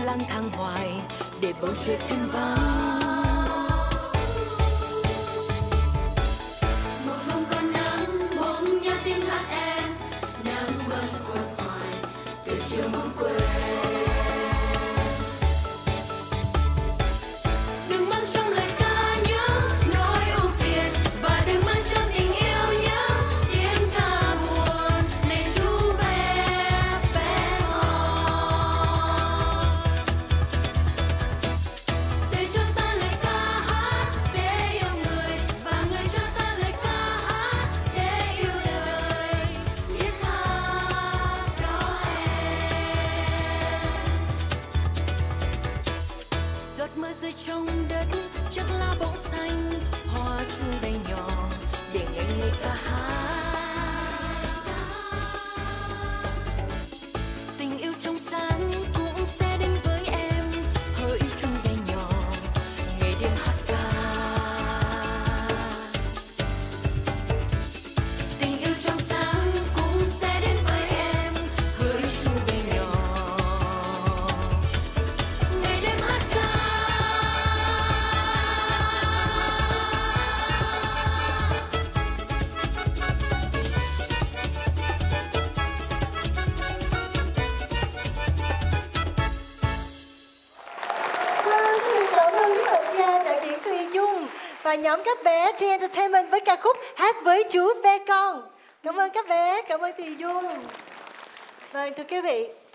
lang thang hoài để bầu trời thanh vắng. Một hôm có nắng bỗng nhớ tiếng hát em, nắng vẫn còn hoài từ chiều mong quên. Đừng mang trong lời ca những nỗi ưu phiền và đừng mang trong tình yêu những tiếng ca buồn. Này ru về bé mòn, để cho ta lời ca hát để yêu người và người cho ta lời ca hát để yêu đời. Biết hát đó em. Giọt mưa rơi trong đất chắc lá bỗng xanh, hoa chuông đầy nhỏ để nghe người ta hát. Tình yêu trong sáng cũng sẽ đến với em, hỡi chuông đầy nhỏ ngày đêm hát ca. Tình yêu trong sáng cũng sẽ đến với em, hỡi chuông đầy nhỏ ngày đêm hát ca. Vâng, xin được cảm ơn các bạn gia đạo diễn Thùy Dung và nhóm các bé THAY Entertainment với ca khúc Hát với chú ve con. Cảm ơn các bé, cảm ơn Thùy Dung. Vâng, thưa quý vị,